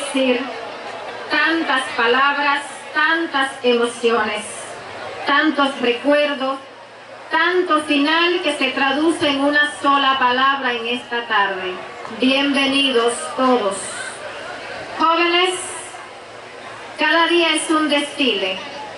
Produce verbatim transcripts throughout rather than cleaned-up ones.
decir tantas palabras, tantas emociones, tantos recuerdos, tanto final que se traduce en una sola palabra en esta tarde. Bienvenidos todos. Jóvenes, cada día es un desfile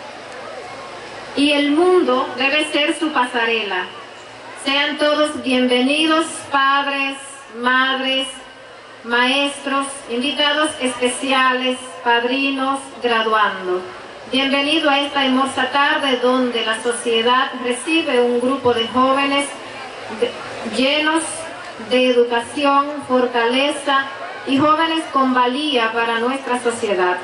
y el mundo debe ser su pasarela. Sean todos bienvenidos, padres, madres, maestros, invitados especiales, padrinos, graduando. Bienvenido a esta hermosa tarde donde la sociedad recibe un grupo de jóvenes de, llenos de educación, fortaleza y jóvenes con valía para nuestra sociedad.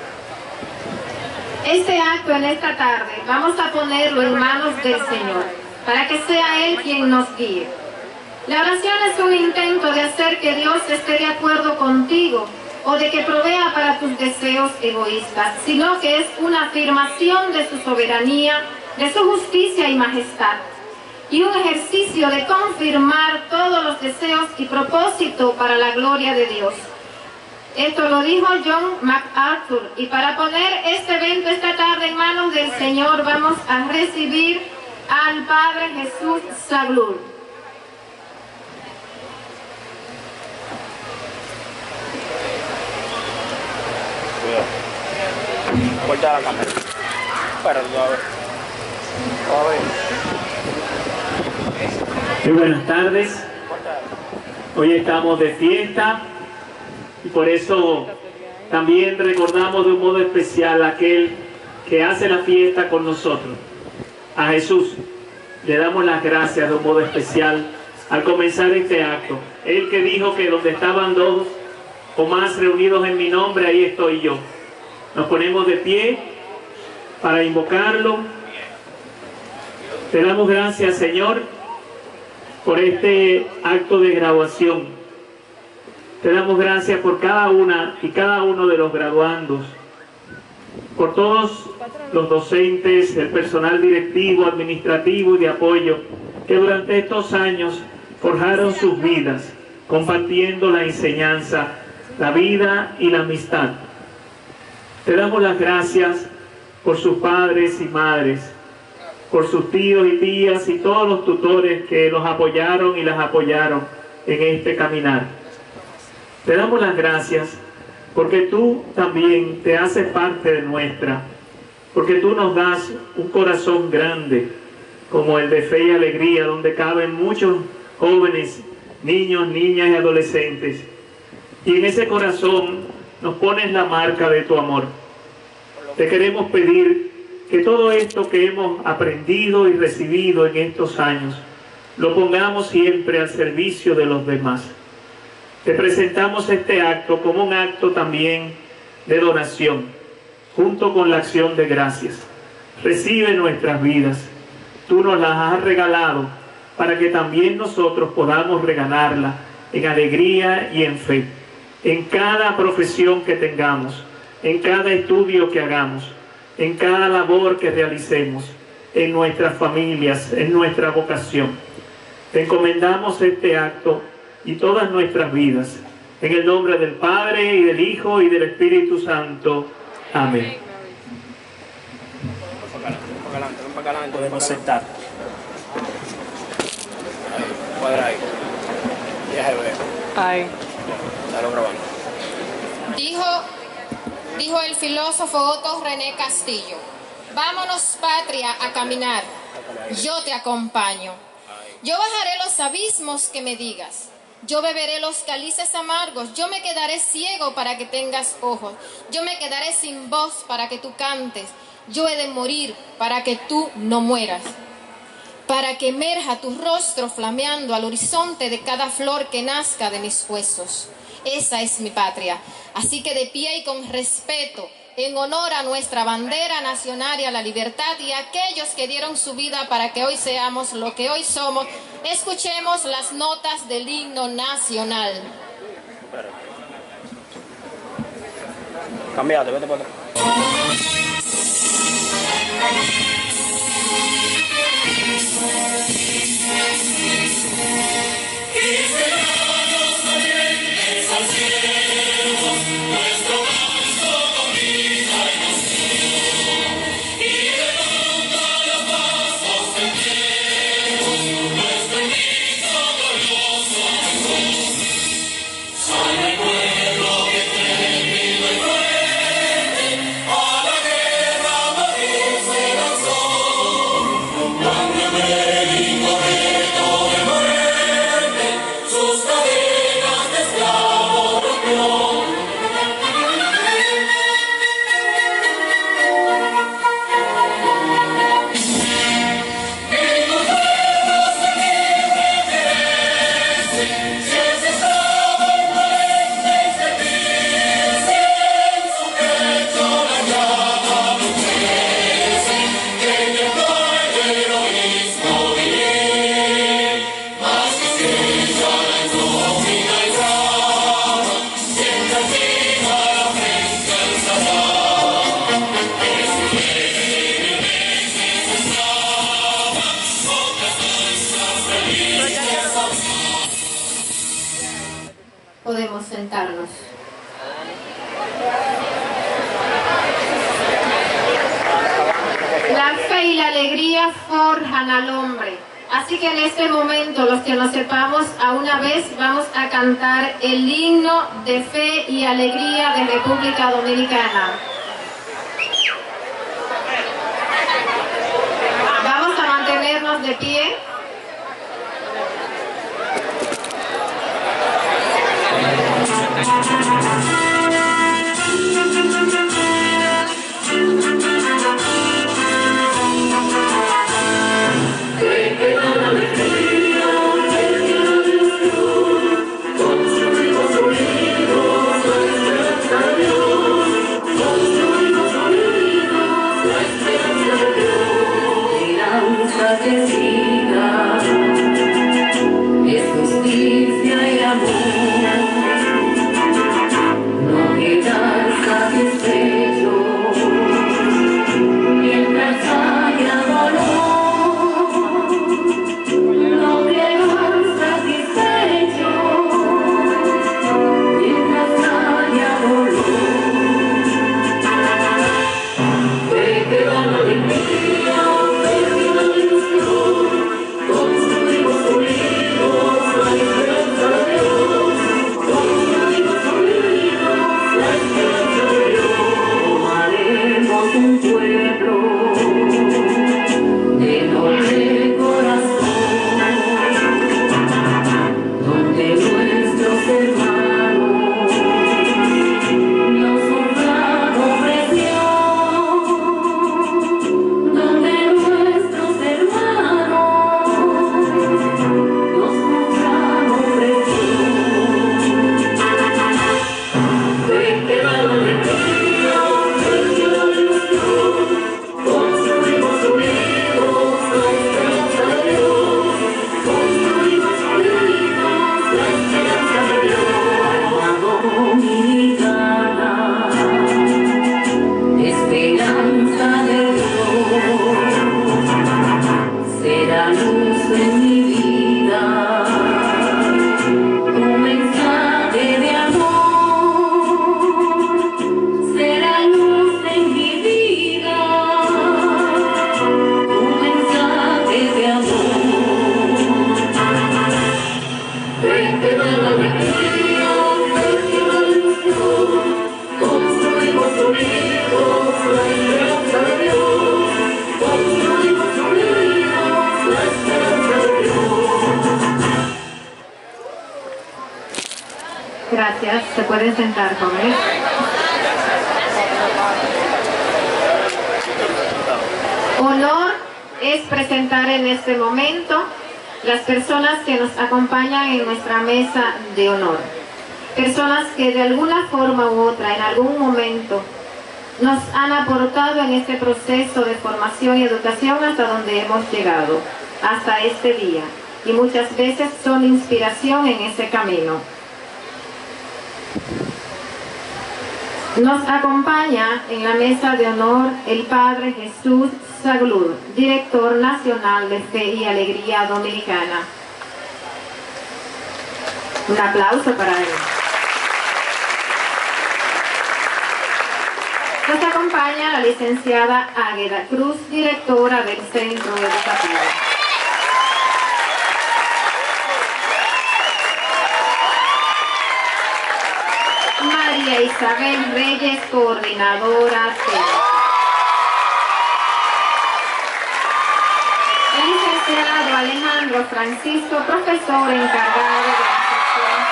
Este acto en esta tarde vamos a ponerlo en manos del Señor para que sea Él quien nos guíe. La oración es un intento de hacer que Dios esté de acuerdo contigo o de que provea para tus deseos egoístas, sino que es una afirmación de su soberanía, de su justicia y majestad, y un ejercicio de confirmar todos los deseos y propósitos para la gloria de Dios. Esto lo dijo John MacArthur, y para poner este evento esta tarde en manos del Señor vamos a recibir al Padre Jesús Sablur. Corta la cámara. Espéralo, a ver. A ver. Muy buenas tardes. Hoy estamos de fiesta y por eso también recordamos de un modo especial a aquel que hace la fiesta con nosotros, a Jesús. Le damos las gracias de un modo especial al comenzar este acto. Él que dijo que donde estaban dos o más reunidos en mi nombre, ahí estoy yo. Nos ponemos de pie para invocarlo. Te damos gracias, Señor, por este acto de graduación. Te damos gracias por cada una y cada uno de los graduandos, por todos los docentes, el personal directivo, administrativo y de apoyo que durante estos años forjaron sus vidas, compartiendo la enseñanza, la vida y la amistad. Te damos las gracias por sus padres y madres, por sus tíos y tías y todos los tutores que los apoyaron y las apoyaron en este caminar. Te damos las gracias porque tú también te haces parte de nuestra, porque tú nos das un corazón grande como el de fe y alegría, donde caben muchos jóvenes, niños, niñas y adolescentes. Y en ese corazón nos pones la marca de tu amor. Te queremos pedir que todo esto que hemos aprendido y recibido en estos años, lo pongamos siempre al servicio de los demás. Te presentamos este acto como un acto también de donación, junto con la acción de gracias. Recibe nuestras vidas. Tú nos las has regalado para que también nosotros podamos regalarlas en alegría y en fe. En cada profesión que tengamos, en cada estudio que hagamos, en cada labor que realicemos, en nuestras familias, en nuestra vocación. Te encomendamos este acto y todas nuestras vidas, en el nombre del Padre, y del Hijo, y del Espíritu Santo. Amén. Podemos sentar. Cuadra ahí. Ya se ve. Ay. Estalo grabando. Dijo, dijo el filósofo Otto René Castillo: vámonos, patria, a caminar. Yo te acompaño. Yo bajaré los abismos que me digas. Yo beberé los cálices amargos. Yo me quedaré ciego para que tengas ojos. Yo me quedaré sin voz para que tú cantes. Yo he de morir para que tú no mueras. Para que emerja tu rostro flameando al horizonte de cada flor que nazca de mis huesos. Esa es mi patria. Así que de pie y con respeto, en honor a nuestra bandera nacional y a la libertad y a aquellos que dieron su vida para que hoy seamos lo que hoy somos, escuchemos las notas del himno nacional. Cambiate, vete para atrás. Que será los valientes al cielo, nuestro sentarnos. La fe y la alegría forjan al hombre. Así que en este momento, los que nos sepamos a una vez, vamos a cantar el himno de fe y alegría de República Dominicana. Vamos a mantenernos de pie. Gracias. Se pueden sentar, jóvenes. Honor es presentar en este momento las personas que nos acompañan en nuestra mesa de honor. Personas que de alguna forma u otra, en algún momento, nos han aportado en este proceso de formación y educación hasta donde hemos llegado, hasta este día. Y muchas veces son inspiración en ese camino. Nos acompaña en la mesa de honor el Padre Jesús Zaglud, Director Nacional de Fe y Alegría Dominicana. Un aplauso para él. Nos acompaña la licenciada Águeda Cruz, directora del Centro Educativo. María Isabel Reyes, coordinadora técnica. El licenciado Alejandro Francisco, profesor encargado de la sección.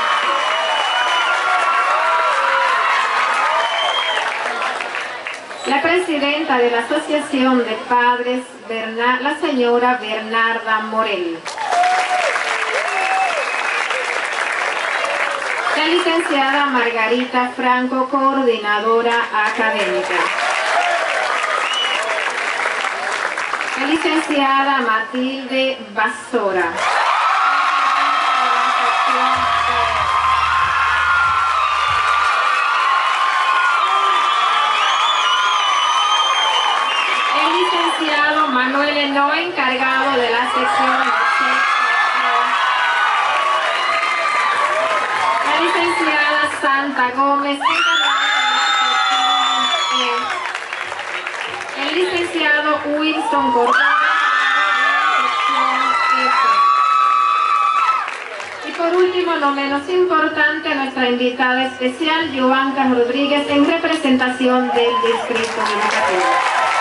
La presidenta de la Asociación de Padres, la señora Bernarda Morel. La licenciada Margarita Franco, coordinadora académica. La licenciada Matilde Basora. El licenciado Manuel Eno, encargado de la sección de licenciada Samantha Gómez, el licenciado Wilson Cordero, y por último, no menos importante, nuestra invitada especial, Joanca Rodríguez, en representación del Distrito Educativo.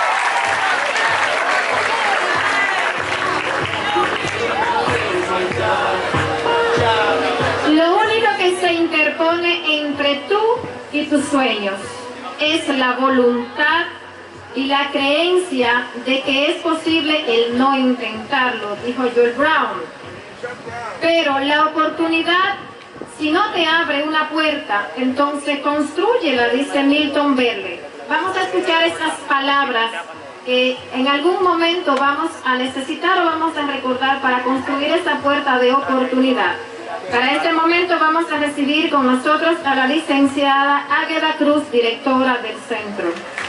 Lo único que se interpone entre tú y tus sueños es la voluntad y la creencia de que es posible el no intentarlo, dijo Joel Brown. Pero la oportunidad, si no te abre una puerta, entonces constrúyela, dice Milton Berle. Vamos a escuchar esas palabras que en algún momento vamos a necesitar o vamos a recordar para construir esa puerta de oportunidad. Para este momento vamos a recibir con nosotros a la licenciada Águeda Cruz, directora del centro.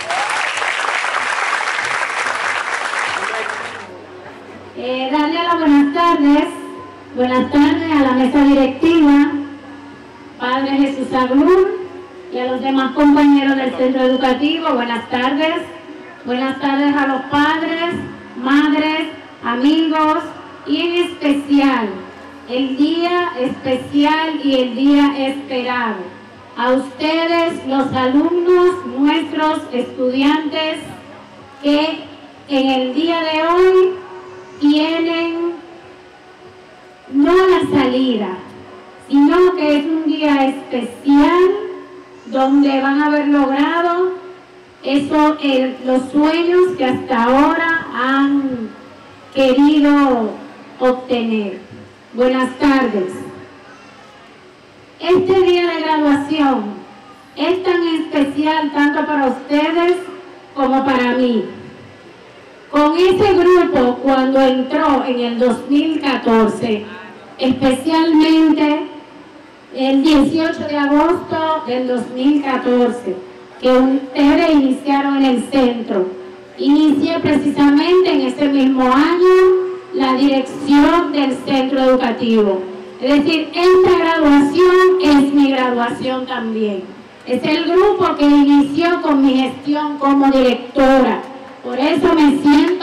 Eh, darle las buenas tardes, buenas tardes a la mesa directiva, Padre Jesús Aglún, y a los demás compañeros del centro educativo, buenas tardes. Buenas tardes a los padres, madres, amigos y en especial el día especial y el día esperado. A ustedes, los alumnos, nuestros estudiantes que en el día de hoy tienen no la salida, sino que es un día especial donde van a haber logrado eso, eh, los sueños que hasta ahora han querido obtener. Buenas tardes. Este día de graduación es tan especial tanto para ustedes como para mí. Con ese grupo, cuando entró en el dos mil catorce, especialmente el dieciocho de agosto del dos mil catorce, que ustedes iniciaron en el centro, inicié precisamente en ese mismo año la dirección del centro educativo. Es decir, esta graduación es mi graduación también. Es el grupo que inició con mi gestión como directora. Por eso me siento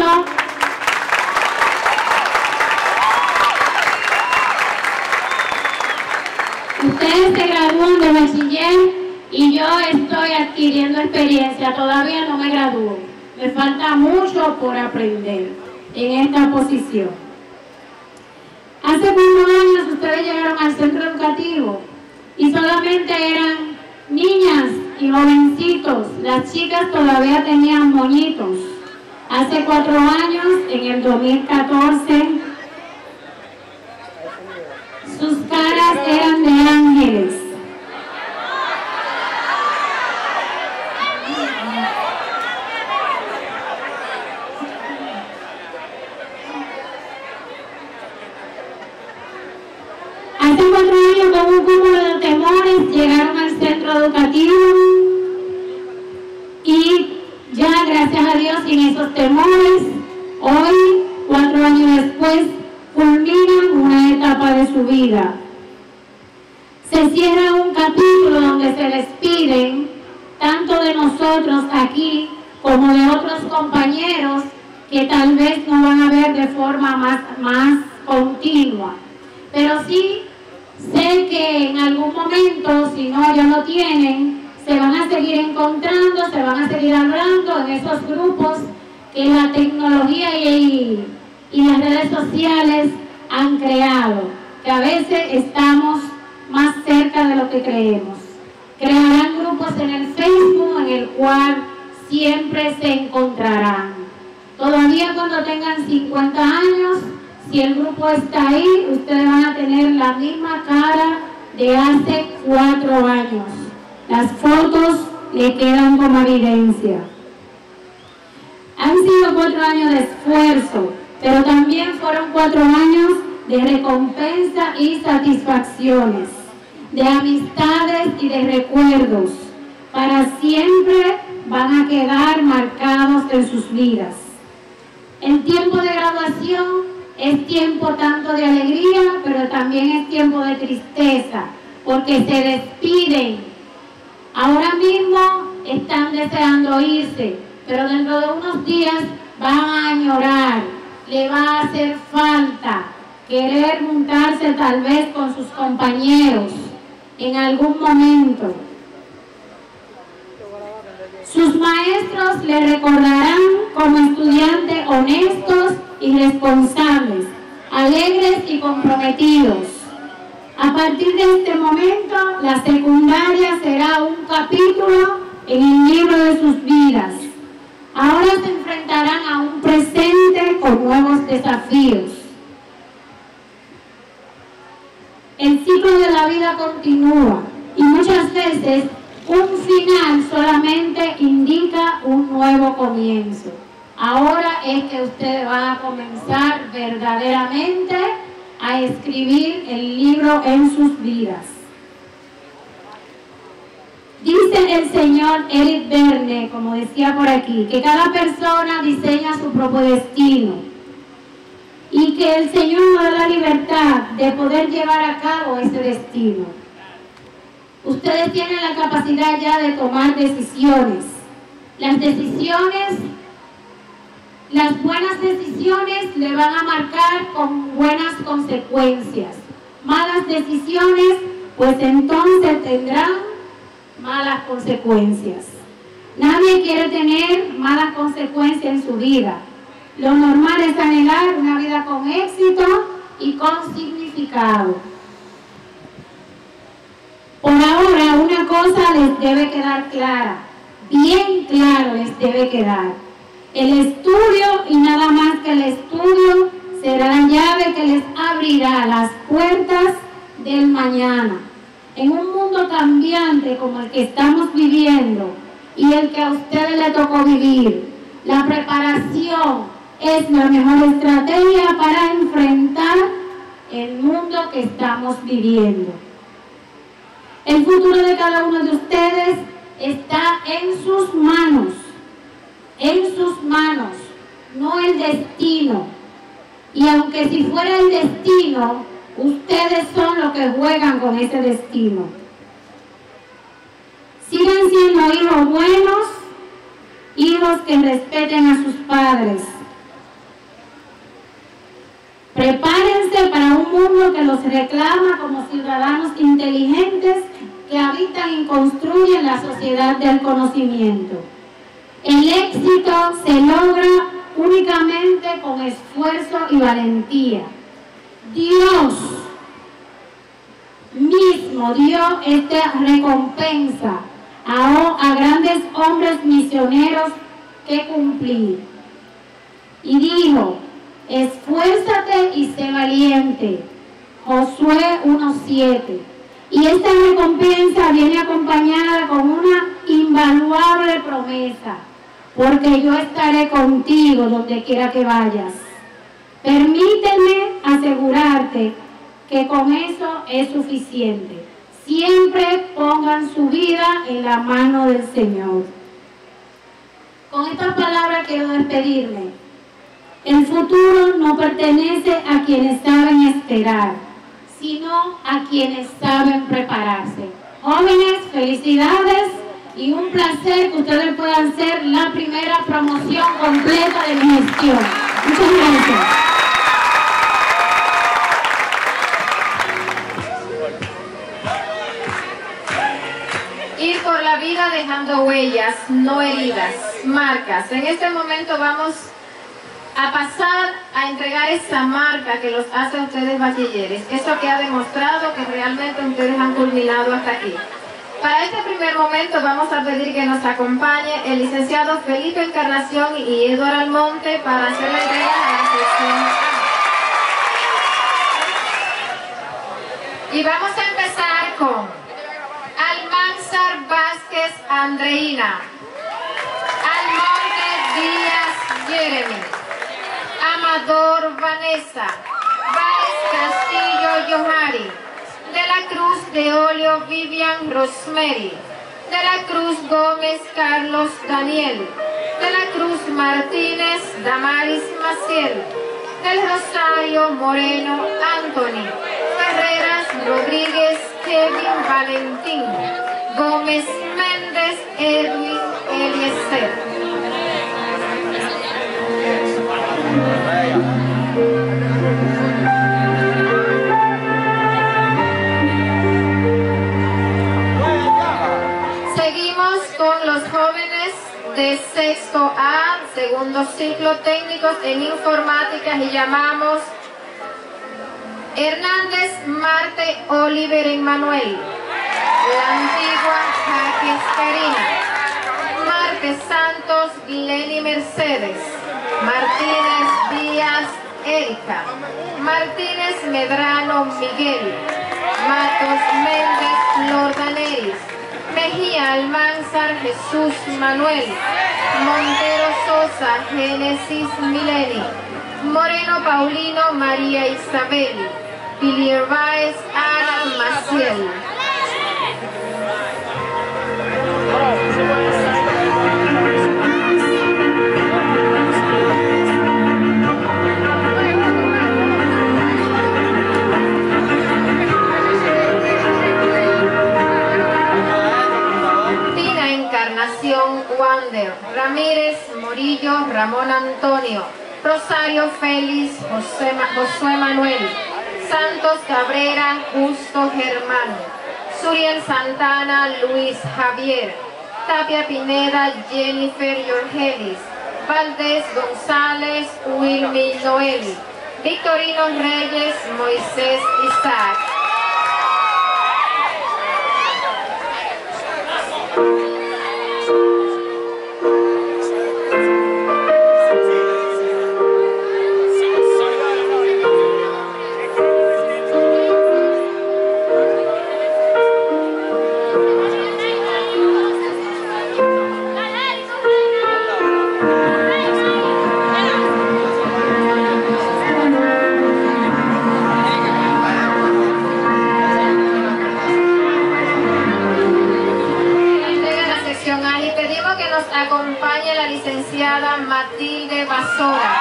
ustedes se gradúan de bachiller y yo estoy adquiriendo experiencia. Todavía no me gradúo. Me falta mucho por aprender en esta posición. Hace cuatro años ustedes llegaron al centro educativo y solamente eran niñas y jovencitos. Las chicas todavía tenían moñitos. Hace cuatro años, en el dos mil catorce, sus caras eran de ángeles. Hace cuatro años, con un cúmulo de temores, llegaron al centro educativo y ya, gracias a Dios, sin esos temores, hoy, cuatro años después, culminan una etapa de su vida. Se cierra un capítulo donde se despiden tanto de nosotros aquí como de otros compañeros que tal vez no van a ver de forma más, más continua. Pero sí sé que en algún momento, si no ya lo tienen, se van a seguir encontrando, se van a seguir hablando en esos grupos que la tecnología y, y las redes sociales han creado, que a veces estamos más cerca de lo que creemos. Crearán grupos en el Facebook en el cual siempre se encontrarán. Todavía cuando tengan cincuenta años, si el grupo está ahí, ustedes van a tener la misma cara de hace cuatro años. Las fotos le quedan como evidencia. Han sido cuatro años de esfuerzo, pero también fueron cuatro años de recompensa y satisfacciones, de amistades y de recuerdos. Para siempre van a quedar marcados en sus vidas. El tiempo de graduación es tiempo tanto de alegría, pero también es tiempo de tristeza, porque se despiden Ahora mismo están deseando irse, pero dentro de unos días van a añorar, le va a hacer falta querer juntarse tal vez con sus compañeros en algún momento. Sus maestros le recordarán como estudiantes honestos y responsables, alegres y comprometidos. A partir de este momento, la secundaria será un capítulo en el libro de sus vidas. Ahora se enfrentarán a un presente con nuevos desafíos. El ciclo de la vida continúa y muchas veces un final solamente indica un nuevo comienzo. Ahora es que usted va a comenzar verdaderamente a escribir el libro en sus vidas. Dice el señor Eric Berne, como decía por aquí, que cada persona diseña su propio destino y que el Señor nos da la libertad de poder llevar a cabo ese destino. Ustedes tienen la capacidad ya de tomar decisiones. Las decisiones, las buenas decisiones le van a marcar con buenas consecuencias. Malas decisiones, pues entonces tendrán malas consecuencias. Nadie quiere tener malas consecuencias en su vida. Lo normal es anhelar una vida con éxito y con significado. Por ahora, una cosa les debe quedar clara, bien claro les debe quedar. El estudio y nada más que el estudio será la llave que les abrirá las puertas del mañana. En un mundo cambiante como el que estamos viviendo y el que a ustedes les tocó vivir, la preparación es la mejor estrategia para enfrentar el mundo que estamos viviendo. El futuro de cada uno de ustedes está en sus manos, en sus manos, no el destino. Y aunque si fuera el destino, ustedes son los que juegan con ese destino. Sigan siendo hijos buenos, hijos que respeten a sus padres. Prepárense para un mundo que los reclama como ciudadanos inteligentes que habitan y construyen la sociedad del conocimiento. El éxito se logra únicamente con esfuerzo y valentía. Dios mismo dio esta recompensa a, a grandes hombres misioneros que cumplir. Y dijo: esfuérzate y sé valiente. Josué uno siete. Y esta recompensa viene acompañada con una invaluable promesa: porque yo estaré contigo donde quiera que vayas. Permíteme asegurarte que con eso es suficiente. Siempre pongan su vida en la mano del Señor. Con estas palabras quiero despedirme. El futuro no pertenece a quienes saben esperar, sino a quienes saben prepararse. Jóvenes, felicidades y un placer que ustedes puedan ser la primera promoción completa de mi gestión. Muchas gracias. Ir por la vida dejando huellas, no heridas, marcas. En este momento vamos a pasar a entregar esa marca que los hace a ustedes bachilleres, eso que ha demostrado que realmente ustedes han culminado hasta aquí. Para este primer momento vamos a pedir que nos acompañe el licenciado Felipe Encarnación y Eduardo Almonte para hacer la entrega a la sección A. Y vamos a empezar con Almanzar Vázquez Andreina, Almonte Díaz Jeremy, Amador Vanessa, Valles Castillo Yohari, de la Cruz de Olio Vivian Rosemary, de la Cruz Gómez Carlos Daniel, de la Cruz Martínez Damaris Maciel, del Rosario Moreno Anthony, Ferreras Rodríguez Kevin Valentín, Gómez Mel Edwin Eliezer. Seguimos con los jóvenes de sexto A, segundo ciclo, técnicos en informática, y llamamos Hernández Marte Oliver Emmanuel, la antigua Jaques Karina, Marte Santos Lenny Mercedes, Martínez Díaz Erika, Martínez Medrano Miguel, Matos Méndez Flor Daneris, Mejía Almanzar Jesús Manuel, Montero Sosa Génesis Mileni, Moreno Paulino María Isabel, Pilier Báez Ana Maciel. Pina Encarnación Wander, Ramírez Morillo Ramón Antonio, Rosario Félix José, Josué Manuel, Santos Cabrera Justo Germán, Suriel Santana Luis Javier, Tapia Pineda Jennifer Yorgelis, Valdés González Wilmy Noel, Victorino Reyes Moisés Isaac. Acompaña la licenciada Matilde Basora.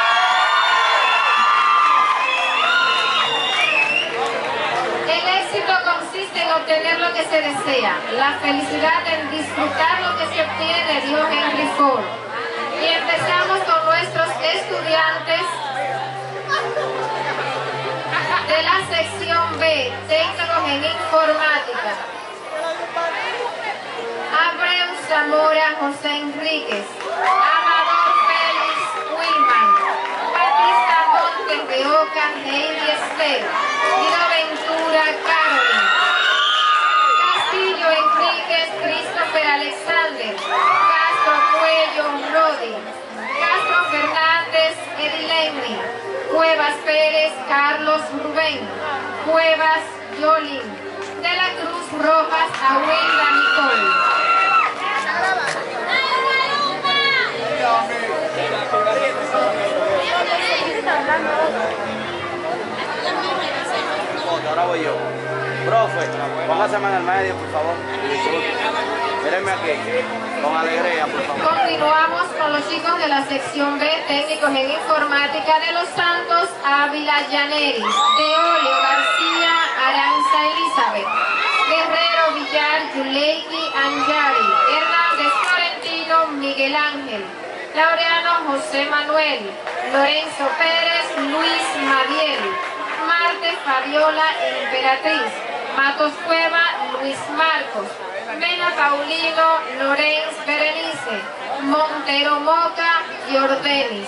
El éxito consiste en obtener lo que se desea, la felicidad en disfrutar lo que se obtiene, dijo Henry Ford. Y empezamos con nuestros estudiantes de la sección B, técnicos en informática. Abreu Zamora José Enríquez, Amador Félix Wilman, Batista Montes de Oca Heidi Esther, Guido Ventura Carolyn, Castillo Enríquez Christopher Alexander, Castro Cuello Rodi, Castro Fernández Edilenny, Cuevas Pérez Carlos Rubén, Cuevas Yolín, de la Cruz Rojas Abuela Nicole. Ahora voy yo. Profe, póngaseme en el medio, por favor. Mírenme aquí, con alegría, por favor. Continuamos con los chicos de la sección B, técnicos en informática, de Los Santos Ávila Llaneris, Deolio García Aranza Elizabeth, Guerrero Villar Yuleiki Anjari, Hernández Florentino Miguel Ángel, Laureano José Manuel, Lorenzo Pérez Luis Madiel, Marte Fabiola Emperatriz, Matos Cueva Luis Marcos, Mena Paulino Lorenz Berenice, Montero Moca Jordenis.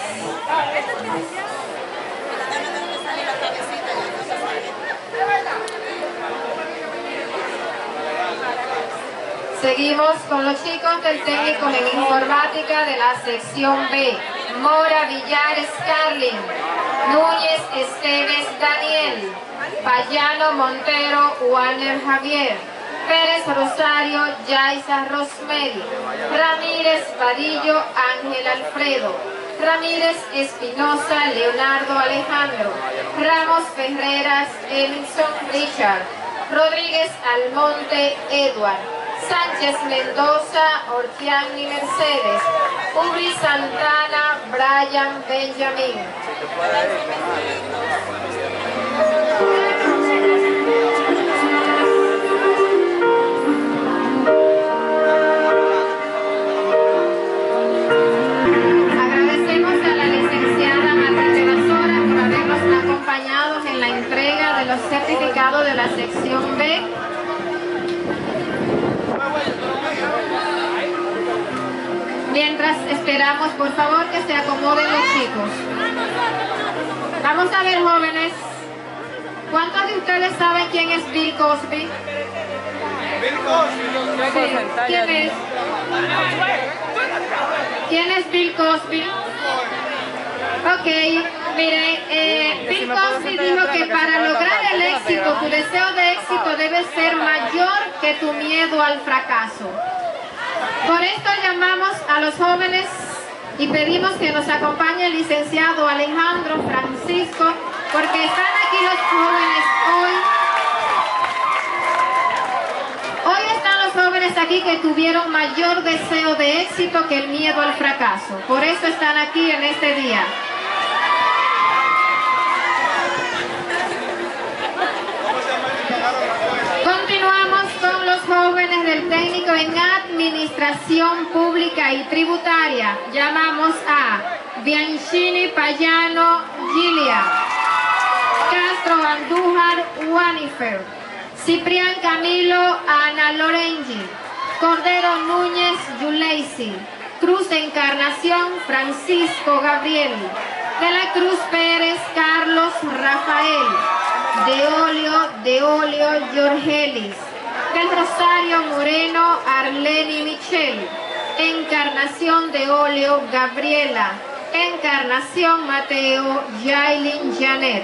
Seguimos con los chicos del técnico en informática de la sección B. Mora Villar Scarlin, Núñez Esteves Daniel, Payano Montero Warner Javier, Pérez Rosario Yaisa Rosemary, Ramírez Vadillo Ángel Alfredo, Ramírez Espinosa Leonardo Alejandro, Ramos Ferreras Elinson Richard, Rodríguez Almonte Edward, Sánchez Mendoza Ortiani Mercedes, Uri Santana Brian Benjamín. Mientras esperamos, por favor, que se acomoden los chicos. Vamos a ver, jóvenes. ¿Cuántos de ustedes saben quién es Bill Cosby? Bill Cosby. Sí. ¿Quién es? ¿Quién es Bill Cosby? Ok, miren, eh, Bill Cosby dijo que para lograr el éxito, tu deseo de éxito debe ser mayor que tu miedo al fracaso. Por esto llamamos a los jóvenes y pedimos que nos acompañe el licenciado Alejandro Francisco, porque están aquí los jóvenes hoy. Hoy están los jóvenes aquí que tuvieron mayor deseo de éxito que el miedo al fracaso. Por eso están aquí en este día. Continuamos con los jóvenes del técnico en Administración Pública y Tributaria. Llamamos a Bianchini Payano Gilia, Castro Andújar Wanifer, Ciprián Camilo Ana Lorenzi, Cordero Núñez Yuleisi, Cruz Encarnación Francisco Gabriel, de la Cruz Pérez Carlos Rafael, de Olio de Olio Jorgelis, del Rosario Moreno Arleni Michel, Encarnación de Olio Gabriela, Encarnación Mateo Yailin Janet.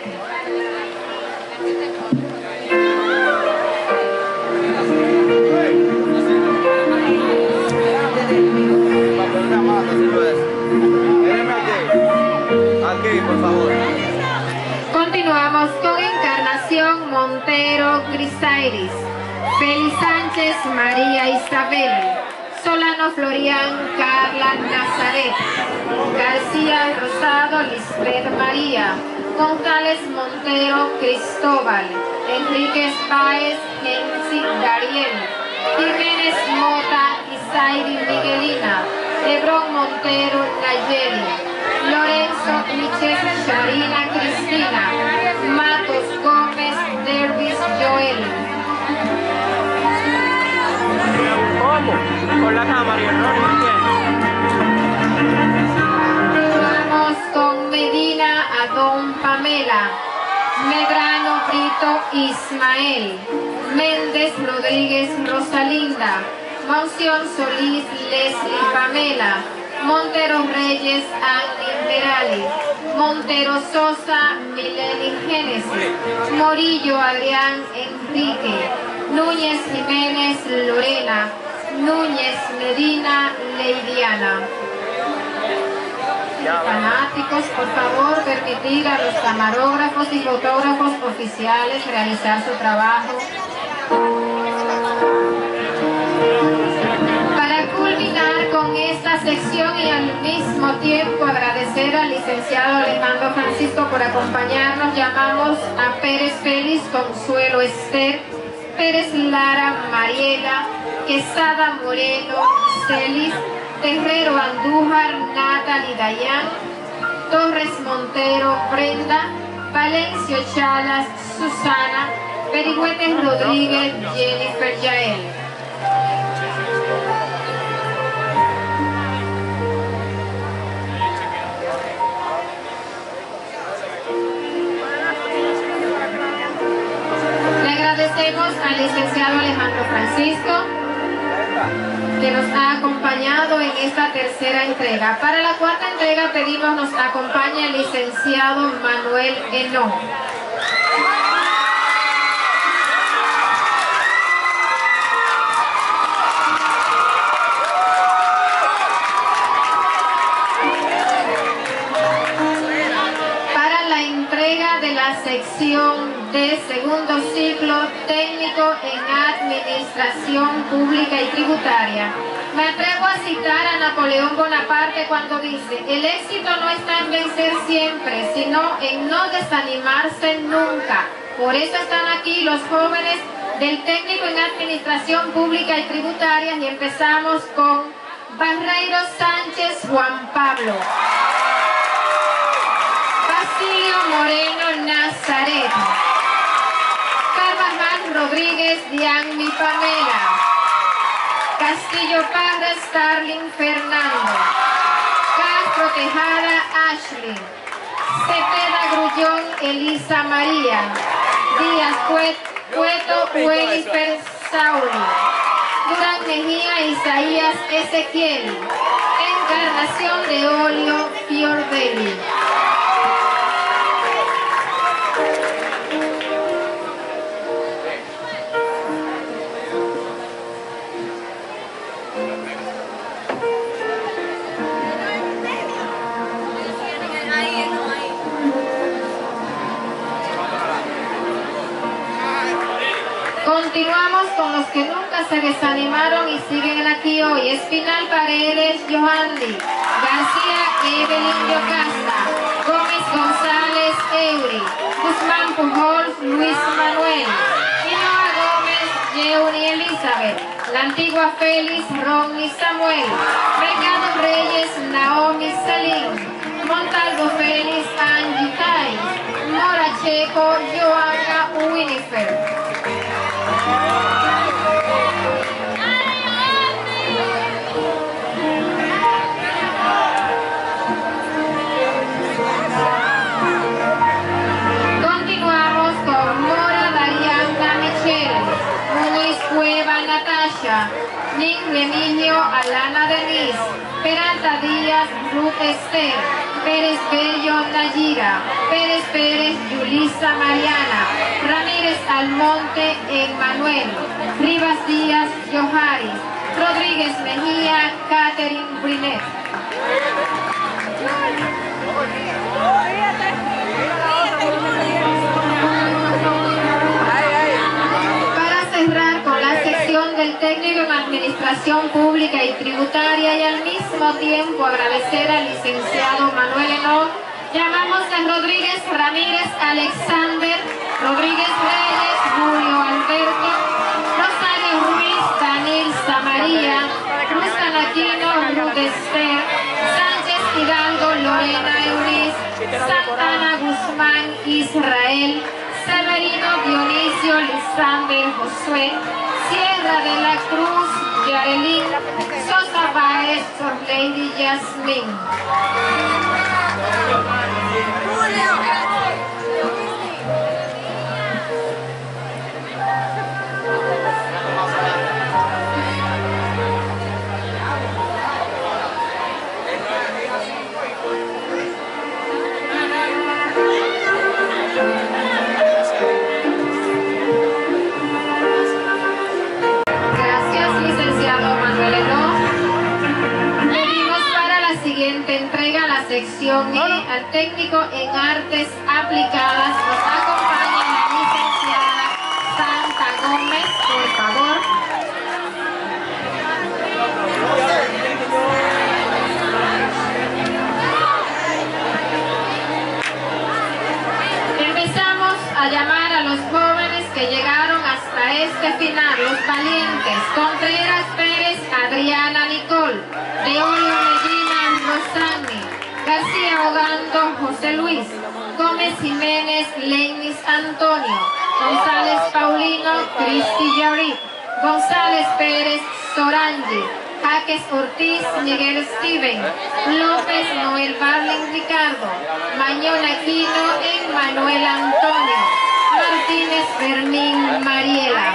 Aquí, por favor. Continuamos con Encarnación Montero Crisairis, Félix Sánchez María Isabel, Solano Florian Carla Nazaret, García Rosado Lisbeth María, González Montero Cristóbal, Enríquez Páez Gensi Dariel, Jiménez Mota Isairi Miguelina, Hebrón Montero Nayeli, Lorenzo Michel Sharina Cristina, Matos Gómez Dervis Joel. ¿Cómo? Con la cámara y el rol, Vamos con Medina Adón Pamela, Medrano Brito Ismael, Méndez Rodríguez Rosalinda, Monción Solís Leslie Pamela, Montero Reyes Andy Perales, Montero Sosa Mileni Génesis, Morillo Adrián Enrique, Núñez Jiménez Lorena, Núñez Medina Leidiana. Fanáticos, por favor, permitir a los camarógrafos y fotógrafos oficiales realizar su trabajo. Para culminar con esta sección y al mismo tiempo agradecer al licenciado Alejandro Francisco por acompañarnos, llamamos a Pérez Félix Consuelo Esther, Pérez Lara Mariela, Quesada Moreno Celis, Terrero Andújar Natalie Dayan, Torres Montero Brenda, Valencio Chalas Susana, Perigüetes Rodríguez Jennifer Yael. Le agradecemos al licenciado Alejandro Francisco que nos ha acompañado en esta tercera entrega. Para la cuarta entrega pedimos nos acompañe el licenciado Manuel Henó. Para la entrega de la sección de segundo ciclo técnico en Administración Pública y Tributaria, me atrevo a citar a Napoleón Bonaparte cuando dice: el éxito no está en vencer siempre, sino en no desanimarse nunca. Por eso están aquí los jóvenes del técnico en Administración Pública y Tributaria y empezamos con Barreiro Sánchez Juan Pablo, Basilio Moreno Nazaret, Carvajal Rodríguez Dianmi Pamela, Castillo Parra Starling Fernando. Castro Tejada Ashley. Cepeda Grullón Elisa María. Díaz Cueto Welifer Sauli. Durán Mejía Isaías Ezequiel. Encarnación de Olio Fiordelli. Continuamos con los que nunca se desanimaron y siguen aquí hoy. Espinal Paredes Johandy. García Evelyn Yocasta. Gómez González Eury. Guzmán Pujols Luis Manuel. Quinoa Gómez Yeuni Elizabeth. La Antigua Félix Romney Samuel. Mercado Reyes Naomi Celine. Montalvo Félix Angie Tais. Mora Checo Joana Winifred. Continuamos con Mora Dariana Michelle, Muñiz Cueva Natasha, Nick Remigio Alana Denise, Peralta Díaz Ruth Esther, Pérez Bello Nayira, Pérez Pérez Yulisa Mariana, Ramírez Almonte Emmanuel, Rivas Díaz Johari, Rodríguez Mejía Catherine Brinet. Para cerrar con la sección del técnico en Administración Pública y Tributaria y al mismo tiempo agradecer al licenciado Manuel Enoch, llamamos a Rodríguez Ramírez Alexander, Rodríguez Reyes Julio Alberto, Rosario Ruiz Daniel Samaría, Cruz Aquino Ruth Esther, Sánchez Hidalgo Lorena Eunice, Santana Guzmán Israel, Severino Dionisio Lisander Josué, Sierra de la Cruz Yarelín, Sosa Báez Lady Yasmín. Gracias, licenciado Manuel Enoch. Pedimos para la siguiente entrega la sección E al técnico en artes aplicadas. Nos acompaña la licenciada Santa Gómez, por favor. Empezamos a llamar a los jóvenes que llegaron hasta este final, los valientes. Contreras Pérez, Adriana Nicole, de Olio Medina, Rosani, García Ogando, José Luis, Gómez Jiménez, Lenis Antonio, González Paulino, Cristi Yarit, González Pérez, Sorangi, Jaques Ortiz, Miguel Steven, López Noel Barlen Ricardo, Mañón Aquino, Emmanuel Antonio, Martínez Fermín Mariela.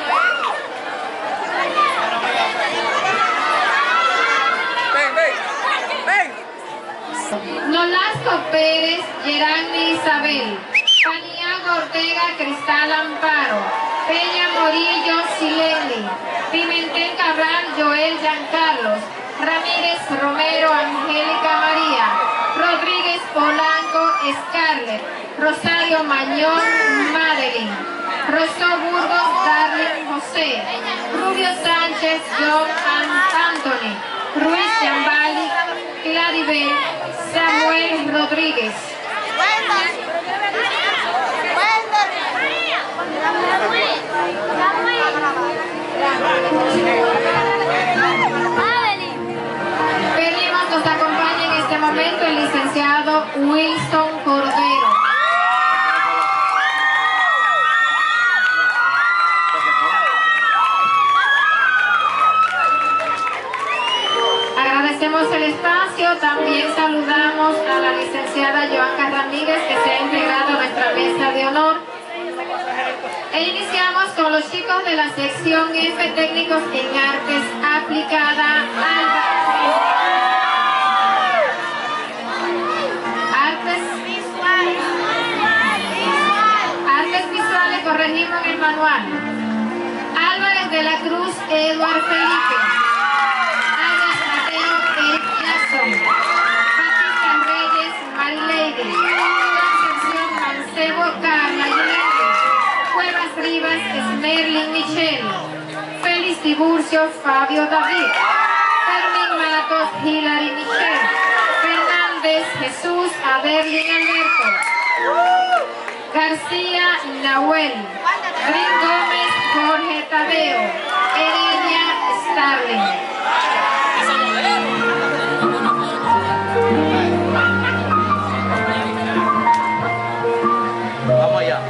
Ven, ven, ven. Nolasco Pérez, Gerani Isabel, Paniagua Ortega, Cristal Amparo, Peña Morillo, Sileni, Pimentel Cabral, Joel Giancarlos, Ramírez Romero, Angélica María, Rodríguez Polanco, Scarlett, Rosario Mañón, Madeline, Rosó Burgos, Darlene José, Rubio Sánchez, John Anthony, Ruiz Yambali, Claribel, Samuel Rodríguez. Pedimos nos acompañe en este momento el licenciado Wilson Cordero. Agradecemos el espacio. También saludamos a la licenciada Joanca Ramírez, que se ha integrado a nuestra mesa de honor. E iniciamos con los chicos de la sección F, técnicos en artes aplicada. Artes visuales. Artes visuales, corregimos en el manual. Álvarez de la Cruz, Eduardo Felipe. Arias Mateo, Eric Jackson. Patricia Reyes, Marlady. Concepción Mancebo, Carla Yolanda. Cuevas Rivas, Smerlin Michelle. Félix Tiburcio, Fabio David. Fermín Matos, Hilary Michelle. Fernández Jesús, Aderlin Alberto. García Nahuel. Green Gómez, Jorge Tadeo. Heredia Starling. Vamos allá.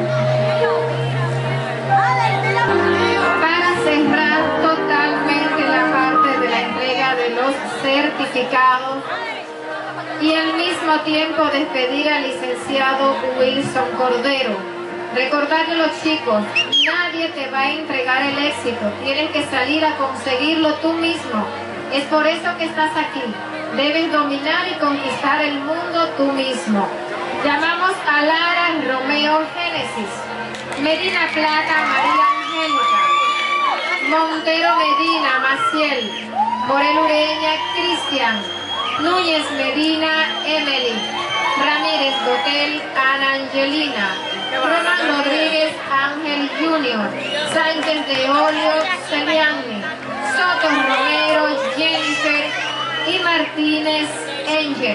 Para cerrar totalmente la parte de la entrega de los certificados y al mismo tiempo despedir al licenciado Wilson Cordero, recordarle a los chicos, nadie te va a entregar el éxito, tienes que salir a conseguirlo tú mismo. Es por eso que estás aquí. Debes dominar y conquistar el mundo tú mismo. Llamamos a Lara Romeo Génesis, Medina Plata María Angélica, Montero Medina Maciel, Morel Ureña Cristian, Núñez Medina Emily, Ramírez Botel Ana Angelina, Román Rodríguez Ángel Junior, Sánchez de Olio Celiani, Soto Romero Jennifer y Martínez Angel.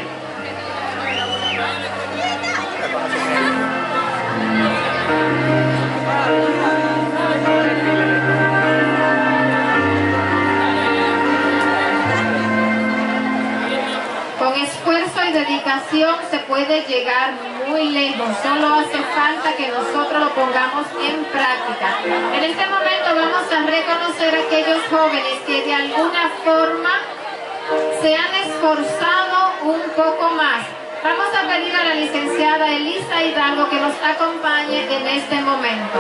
Con esfuerzo y dedicación se puede llegar muy lejos, solo hace falta que nosotros lo pongamos en práctica. En este momento vamos a reconocer a aquellos jóvenes que de alguna forma se han esforzado un poco más. Vamos a pedir a la licenciada Elisa Hidalgo que nos acompañe en este momento.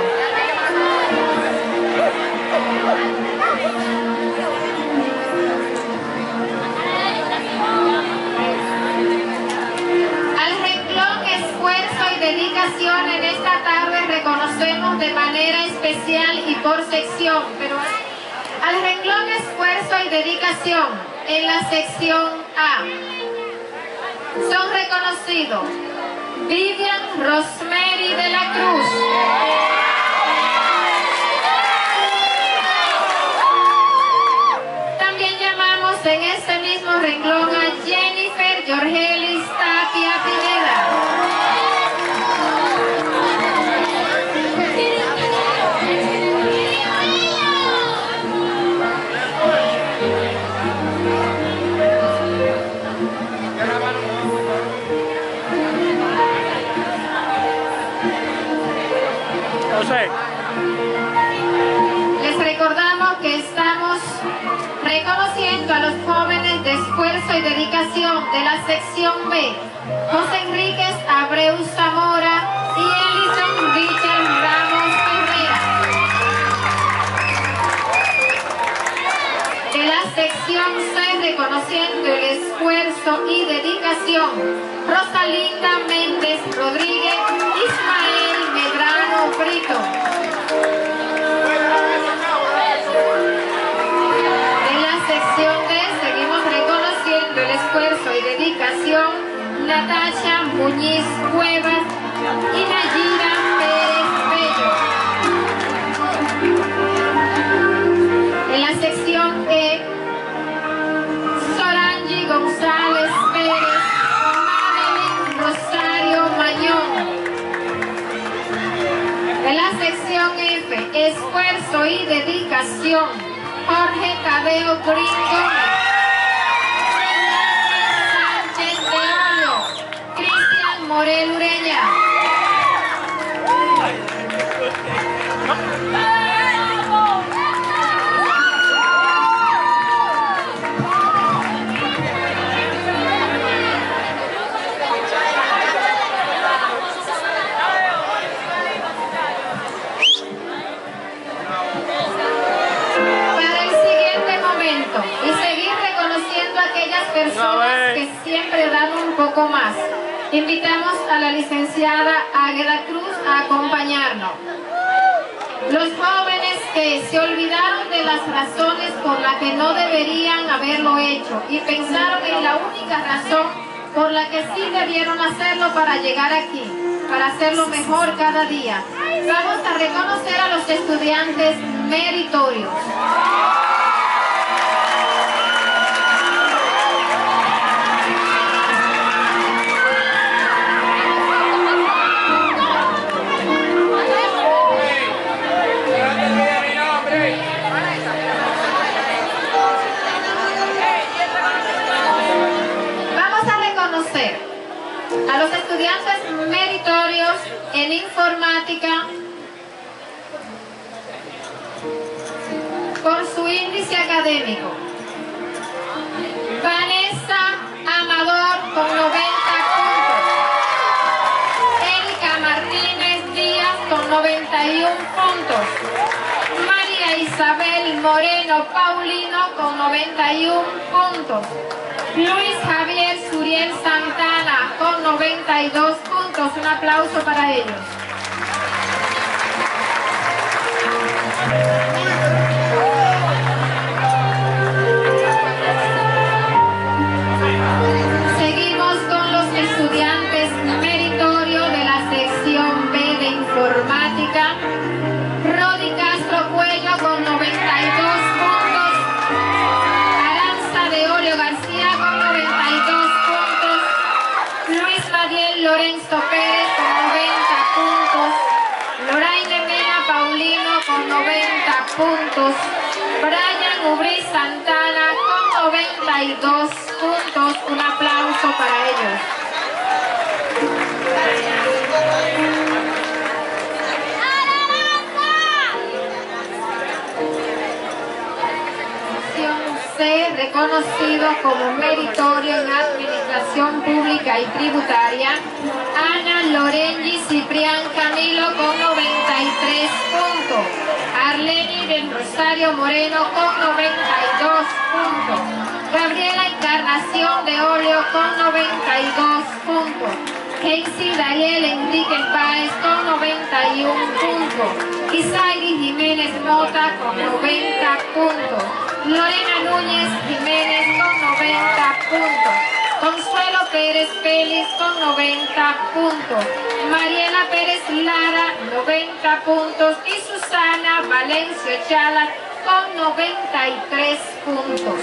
Al renglón esfuerzo y dedicación en esta tarde reconocemos de manera especial y por sección, pero al renglón esfuerzo y dedicación en la sección A son reconocidos Vivian Rosemary de la Cruz, también llamamos en este mismo renglón a Jennifer Jorgelis Tapia Pineda. Les recordamos que estamos reconociendo a los jóvenes de esfuerzo y dedicación de la sección B, José Enríquez Abreu Zamora y Elison Richard Ramos Herrera. De la sección C, reconociendo el esfuerzo y dedicación, Rosalinda Méndez Rodríguez, Ismael Medrano Brito. En la sección D seguimos reconociendo el esfuerzo y dedicación, Natasha Muñiz Cuevas y Nayira Pérez Bello. En la sección E, Sorangi González Pérez, Madeline Rosario Mañón. En la sección F, esfuerzo y dedicación, Jorge Tadeo Gringo, Sánchez de Olio, Cristian Morel Ureña. personas que siempre dan un poco más. Invitamos a la licenciada Águeda Cruz a acompañarnos. Los jóvenes que se olvidaron de las razones por las que no deberían haberlo hecho y pensaron en la única razón por la que sí debieron hacerlo para llegar aquí, para hacerlo mejor cada día. Vamos a reconocer a los estudiantes meritorios. A los estudiantes meritorios en informática por su índice académico. Vanessa Amador con noventa puntos. Erika Martínez Díaz con noventa y uno puntos. María Isabel Moreno Paulino con noventa y uno puntos. Luis Javier Suriel Santana con noventa y dos puntos. Un aplauso para ellos. Seguimos con los estudiantes meritorios de la sección B de informática. Rodi Castro Cuello con noventa y dos puntos. Aranza de Olio García con noventa y dos puntos. Luis Madiel Lorenzo Pérez con noventa puntos. Loraine Mena Paulino con noventa puntos. Brian Ubrí Santana con noventa y dos puntos. Un aplauso para ellos. C, reconocido como meritorio en Administración Pública y Tributaria, Ana Lorengi Ciprián Camilo con noventa y tres puntos. Arleni del Rosario Moreno con noventa y dos puntos. Gabriela Encarnación de Olio con noventa y dos puntos. Casey Dariel Enrique Páez con noventa y uno puntos. Isairi Jiménez Mota con noventa puntos. Lorena Núñez Jiménez con noventa puntos. Consuelo Pérez Félix con noventa puntos. Mariela Pérez Lara noventa puntos. Y Susana Valencio Chala con noventa y tres puntos.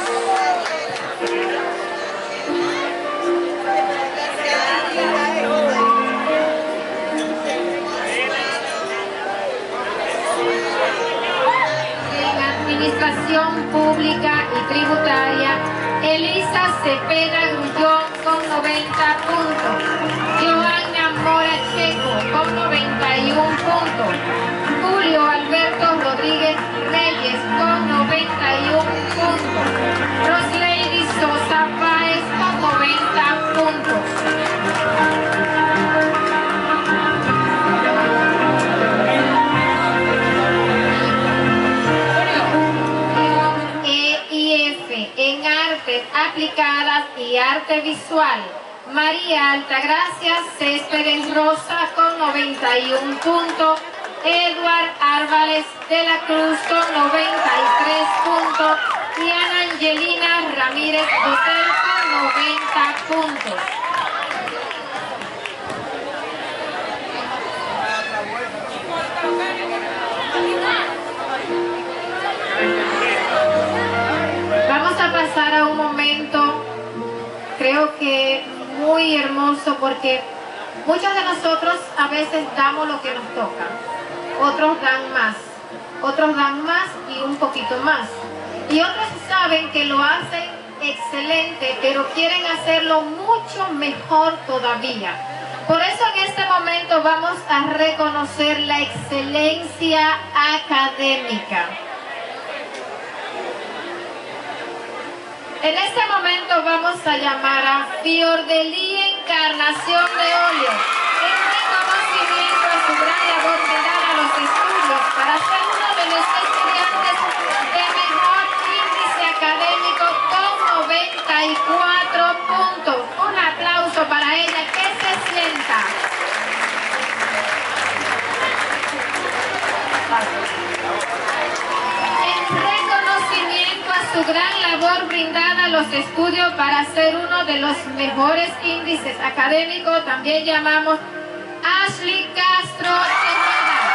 Administración Pública y Tributaria, Elisa Cepeda Grullón con noventa puntos. Johanna Mora Checo con noventa y uno puntos. Julio Alberto Rodríguez Reyes con noventa y uno puntos. Roslady Sosa Páez con noventa puntos. En artes aplicadas y arte visual, María Altagracia Céspedes Rosa con noventa y uno puntos. Edward Álvarez de la Cruz con noventa y tres puntos. Y Ana Angelina Ramírez Dotel con noventa puntos. Vamos a pasar a un momento, creo que muy hermoso, porque muchos de nosotros a veces damos lo que nos toca, otros dan más, otros dan más y un poquito más, y otros saben que lo hacen excelente, pero quieren hacerlo mucho mejor todavía. Por eso en este momento vamos a reconocer la excelencia académica. En este momento vamos a llamar a Fiordelí Encarnación de Olio, en reconocimiento a su gran labor que da a los estudios para ser uno de los estudiantes de mejor índice académico con noventa y cuatro su gran labor brindada a los estudios para ser uno de los mejores índices académicos, también llamamos Ashley Castro Herrera.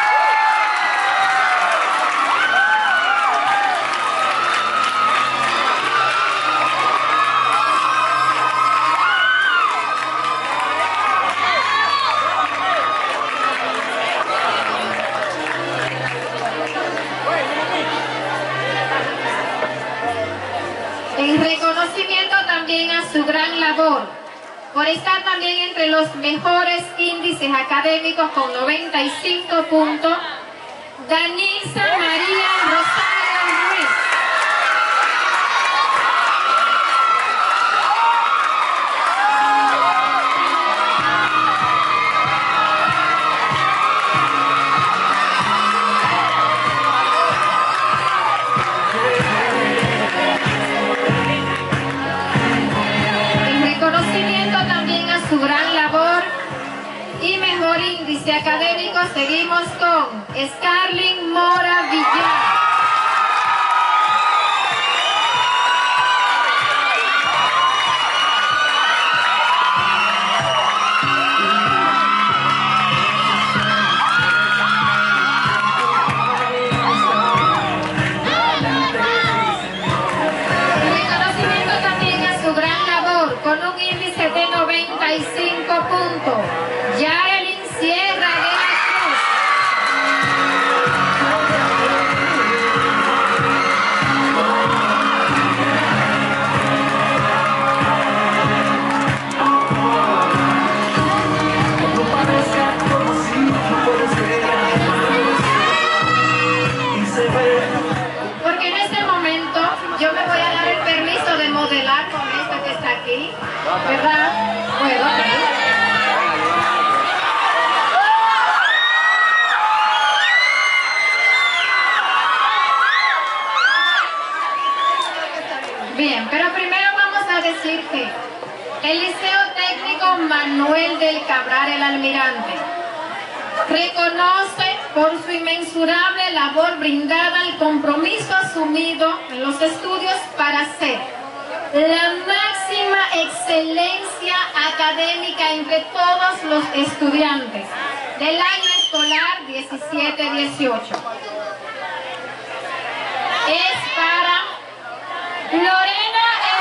En reconocimiento también a su gran labor, por estar también entre los mejores índices académicos con noventa y cinco puntos, Danilza María Rosario Ruiz. Su gran labor y mejor índice académico, seguimos con Scarlyn Mora Villar. De noventa y cinco puntos, Yarelyn Sierra de la Cruz. Porque en este momento yo me voy a dar el permiso de modelar con esta que está aquí, ¿verdad? ¿Puedo? Bien, pero primero vamos a decir que el Liceo Técnico Manuel del Cabral el Almirante reconoce por su inmensurable labor brindada el compromiso asumido en los estudios para ser la máxima excelencia académica entre todos los estudiantes del año escolar diecisiete dieciocho. Es para Lorena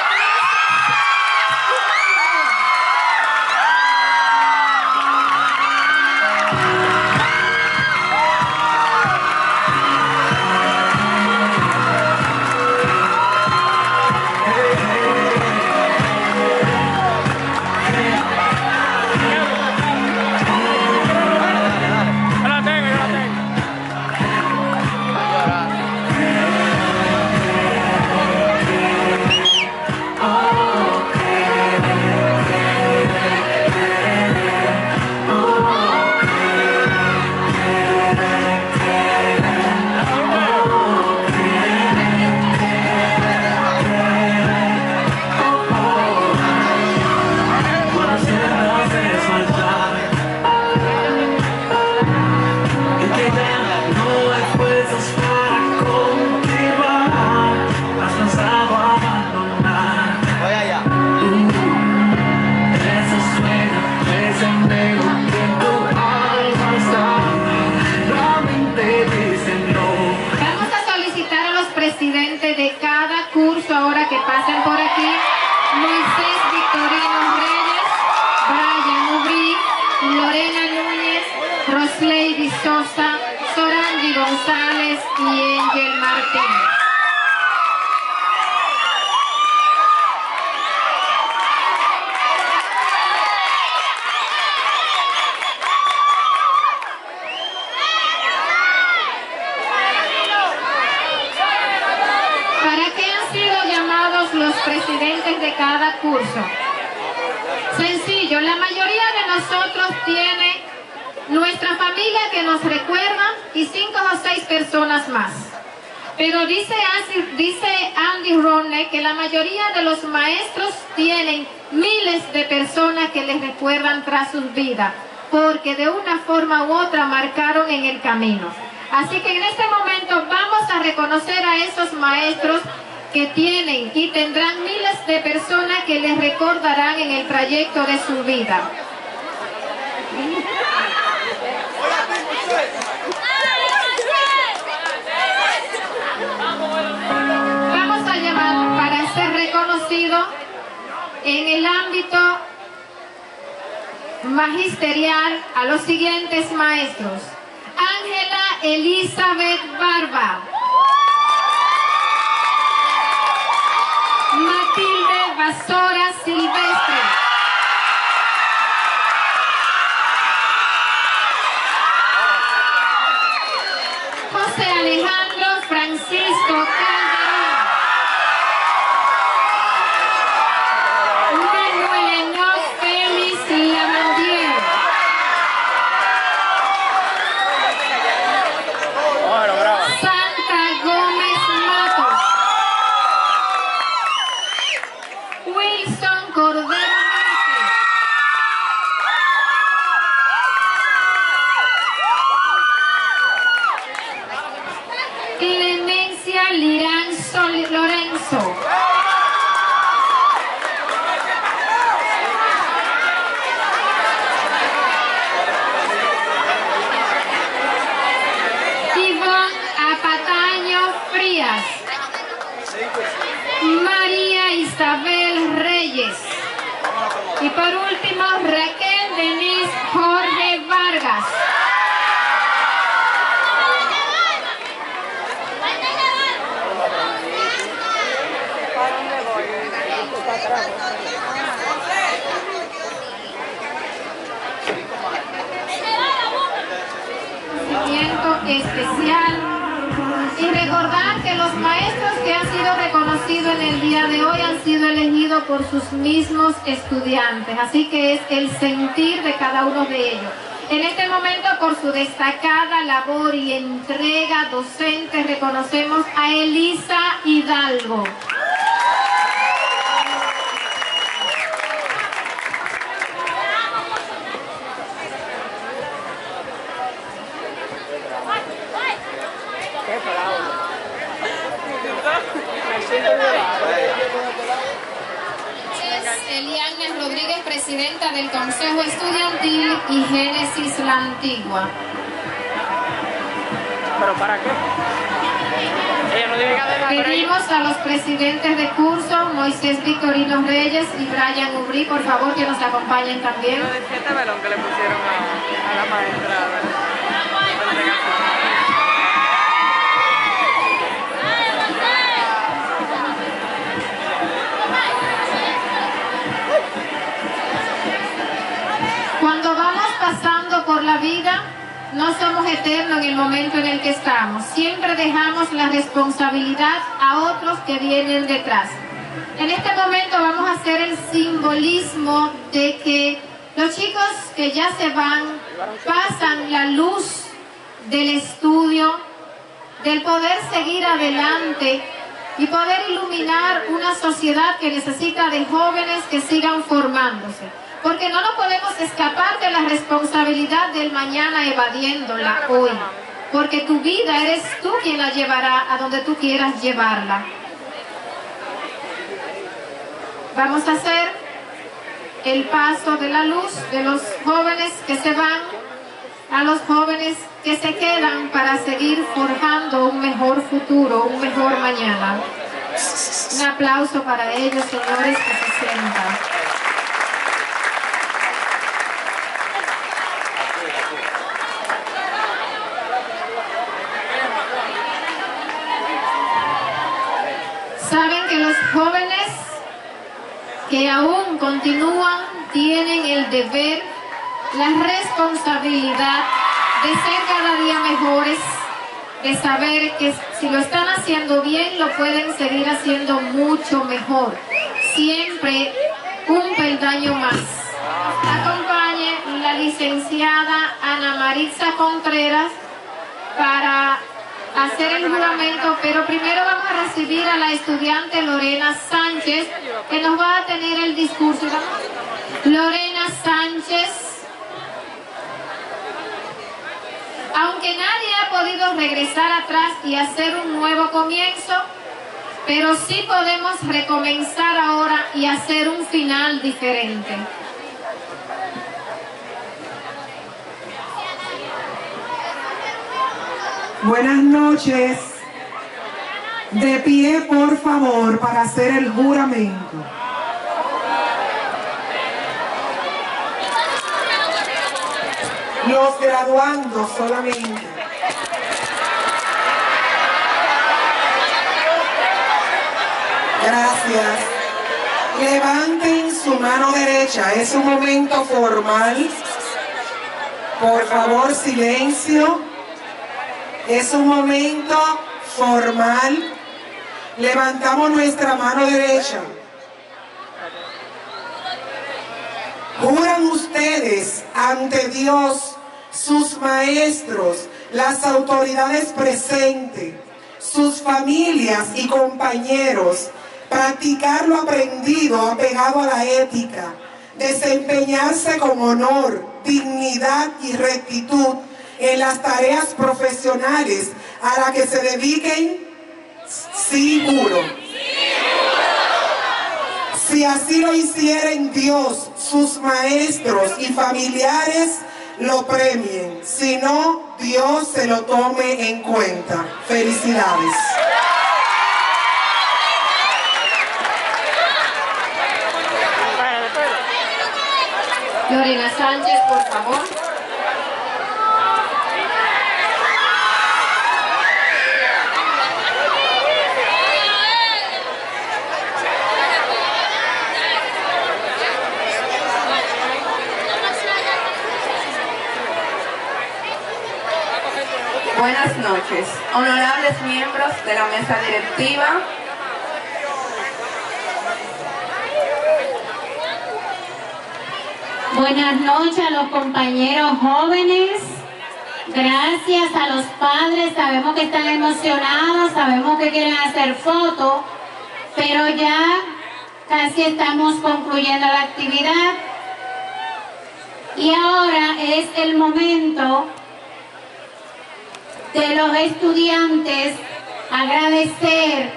de cada curso ahora que pasen por aquí: Moisés Victorino Reyes, Brian Ubrí, Lorena Núñez, Rosleidy Sosa, Sorangi González y Angel Martínez. Los presidentes de cada curso. Sencillo, la mayoría de nosotros tiene nuestra familia que nos recuerda y cinco o seis personas más. Pero dice, dice Andy Ronne que la mayoría de los maestros tienen miles de personas que les recuerdan tras sus vidas, porque de una forma u otra marcaron en el camino. Así que en este momento vamos a reconocer a esos maestros que tienen y tendrán miles de personas que les recordarán en el trayecto de su vida. Vamos a llamar para ser reconocido en el ámbito magisterial a los siguientes maestros: Ángela Elizabeth Barba, Matilde Basora Silvestre, José Alejandro Francisco Calderón, Manuel Enoch Félix Lavandier, Santa Gómez Matos, Wilson Cordero Márquez, Clemencia Lirán Sol Lorenzo, Ivonne Apataño Frías, María Isabel Reyes y por último Raquel Denise Jorge Vargas. Especial y recordar que los maestros que han sido reconocidos en el día de hoy han sido elegidos por sus mismos estudiantes, así que es el sentir de cada uno de ellos. En este momento, por su destacada labor y entrega docente, reconocemos a Elisa Hidalgo. Eliana Rodríguez, presidenta del Consejo Estudiantil y Génesis La Antigua. ¿Pero para qué? Ella no tiene que hacer nada. Pedimos a los presidentes de curso, Moisés Victorino Reyes y Brian Ubrí, por favor, que nos acompañen también. Lo de siete velón que le pusieron a, a la maestra. Cuando vamos pasando por la vida, no somos eternos en el momento en el que estamos. Siempre dejamos la responsabilidad a otros que vienen detrás. En este momento vamos a hacer el simbolismo de que los chicos que ya se van pasan la luz del estudio, del poder seguir adelante y poder iluminar una sociedad que necesita de jóvenes que sigan formándose. Porque no nos podemos escapar de la responsabilidad del mañana evadiéndola hoy. Porque tu vida eres tú quien la llevará a donde tú quieras llevarla. Vamos a hacer el paso de la luz de los jóvenes que se van a los jóvenes que se quedan para seguir forjando un mejor futuro, un mejor mañana. Un aplauso para ellos, señores, que se sientan. Saben que los jóvenes que aún continúan tienen el deber, la responsabilidad de ser cada día mejores, de saber que si lo están haciendo bien, lo pueden seguir haciendo mucho mejor. Siempre un peldaño más. Acompañe la licenciada Ana Maritza Contreras para hacer el juramento, pero primero vamos a recibir a la estudiante Lorena Sánchez, que nos va a tener el discurso. Lorena Sánchez, aunque nadie ha podido regresar atrás y hacer un nuevo comienzo, pero sí podemos recomenzar ahora y hacer un final diferente. Buenas noches. De pie, por favor, para hacer el juramento. Los graduandos solamente. Gracias. Levanten su mano derecha. Es un momento formal. Por favor, silencio. Es un momento formal. Levantamos nuestra mano derecha. Juran ustedes ante Dios, sus maestros, las autoridades presentes, sus familias y compañeros, practicar lo aprendido apegado a la ética, desempeñarse con honor, dignidad y rectitud en las tareas profesionales a las que se dediquen. Sí, juro. Si así lo hicieren, Dios, sus maestros y familiares lo premien. Si no, Dios se lo tome en cuenta. Felicidades. Lorena Sánchez, por favor. Buenas noches, honorables miembros de la mesa directiva, buenas noches a los compañeros jóvenes, gracias a los padres, sabemos que están emocionados, sabemos que quieren hacer fotos, pero ya casi estamos concluyendo la actividad y ahora es el momento de los estudiantes agradecer,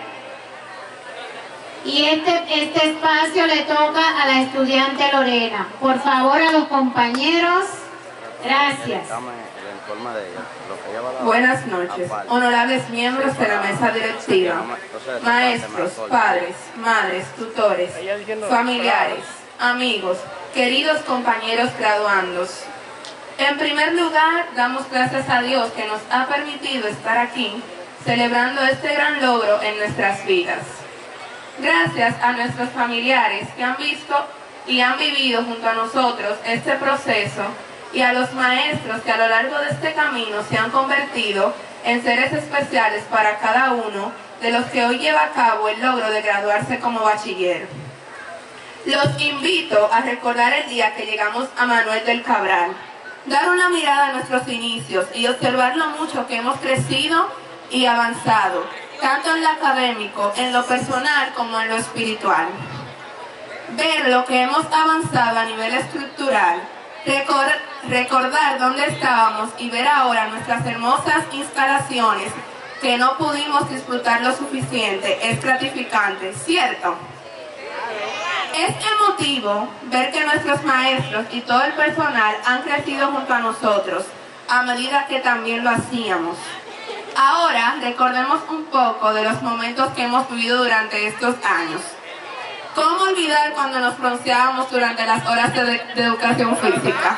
y este, este espacio le toca a la estudiante Lorena. Por favor, a los compañeros, gracias. Buenas noches, honorables miembros de la mesa directiva, maestros, padres, madres, tutores, familiares, amigos, queridos compañeros graduandos. En primer lugar, damos gracias a Dios que nos ha permitido estar aquí celebrando este gran logro en nuestras vidas. Gracias a nuestros familiares que han visto y han vivido junto a nosotros este proceso y a los maestros que a lo largo de este camino se han convertido en seres especiales para cada uno de los que hoy lleva a cabo el logro de graduarse como bachiller. Los invito a recordar el día que llegamos a Manuel del Cabral, dar una mirada a nuestros inicios y observar lo mucho que hemos crecido y avanzado, tanto en lo académico, en lo personal como en lo espiritual. Ver lo que hemos avanzado a nivel estructural, recor recordar dónde estábamos y ver ahora nuestras hermosas instalaciones que no pudimos disfrutar lo suficiente es gratificante, ¿cierto? Es emotivo ver que nuestros maestros y todo el personal han crecido junto a nosotros, a medida que también lo hacíamos. Ahora recordemos un poco de los momentos que hemos vivido durante estos años. ¿Cómo olvidar cuando nos bronceábamos durante las horas de, de educación física?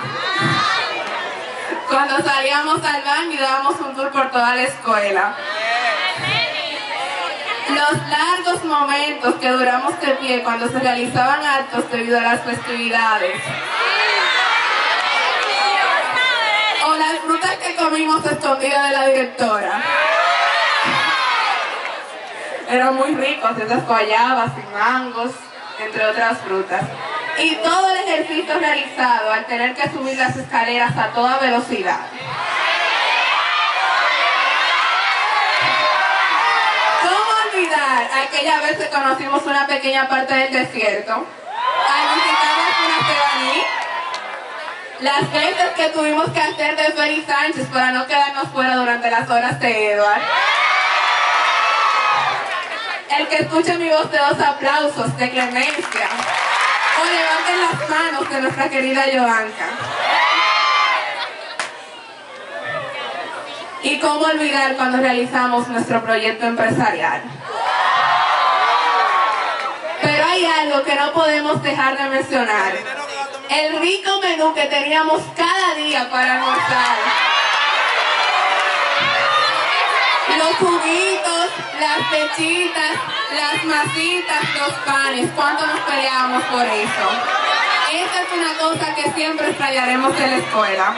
Cuando salíamos al baño y dábamos un tour por toda la escuela. Los largos momentos que duramos de pie cuando se realizaban actos debido a las festividades. O las frutas que comimos escondidas de la directora. Eran muy ricos, esas guayabas y mangos, entre otras frutas. Y todo el ejercicio realizado al tener que subir las escaleras a toda velocidad. Aquella vez que conocimos una pequeña parte del desierto, al visitar las dunas de Baní, las veces que tuvimos que hacer de Félix Sánchez para no quedarnos fuera durante las horas de Edward, El que escuche mi voz de dos aplausos de clemencia. O levanten las manos de nuestra querida Joanca. Y cómo olvidar cuando realizamos nuestro proyecto empresarial. Pero hay algo que no podemos dejar de mencionar. El rico menú que teníamos cada día para almorzar. Los juguitos, las pechitas, las masitas, los panes. ¿Cuánto nos peleábamos por eso? Esta es una cosa que siempre extrañaremos de la escuela.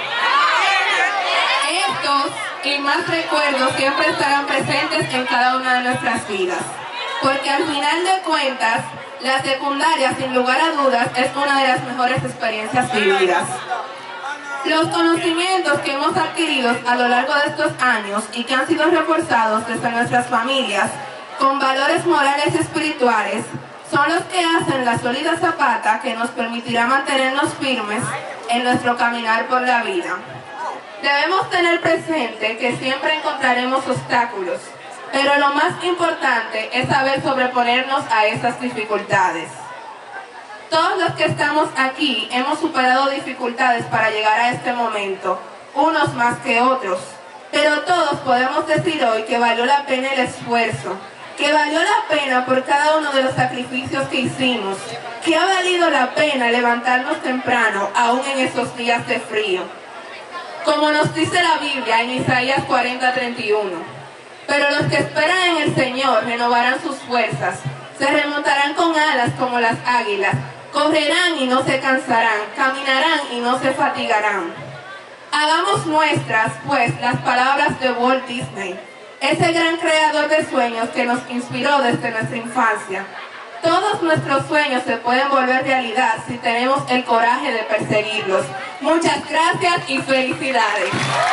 Estos y más recuerdos siempre estarán presentes en cada una de nuestras vidas. Porque al final de cuentas, la secundaria, sin lugar a dudas, es una de las mejores experiencias vividas. Los conocimientos que hemos adquirido a lo largo de estos años y que han sido reforzados desde nuestras familias con valores morales y espirituales son los que hacen la sólida zapata que nos permitirá mantenernos firmes en nuestro caminar por la vida. Debemos tener presente que siempre encontraremos obstáculos, pero lo más importante es saber sobreponernos a esas dificultades. Todos los que estamos aquí hemos superado dificultades para llegar a este momento, unos más que otros, pero todos podemos decir hoy que valió la pena el esfuerzo, que valió la pena por cada uno de los sacrificios que hicimos, que ha valido la pena levantarnos temprano, aún en esos días de frío. Como nos dice la Biblia en Isaías cuarenta, treinta y uno, pero los que esperan en el Señor renovarán sus fuerzas, se remontarán con alas como las águilas, correrán y no se cansarán, caminarán y no se fatigarán. Hagamos nuestras, pues, las palabras de Walt Disney, ese gran creador de sueños que nos inspiró desde nuestra infancia. Todos nuestros sueños se pueden volver realidad si tenemos el coraje de perseguirlos. Muchas gracias y felicidades.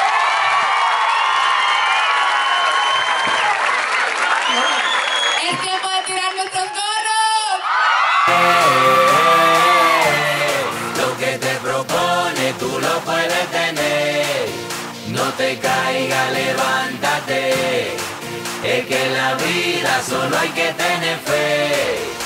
Es tiempo de tirar nuestros coros. Lo que te propone tú lo puedes tener. No te caigas, levántate. Es que en la vida solo hay que tener fe.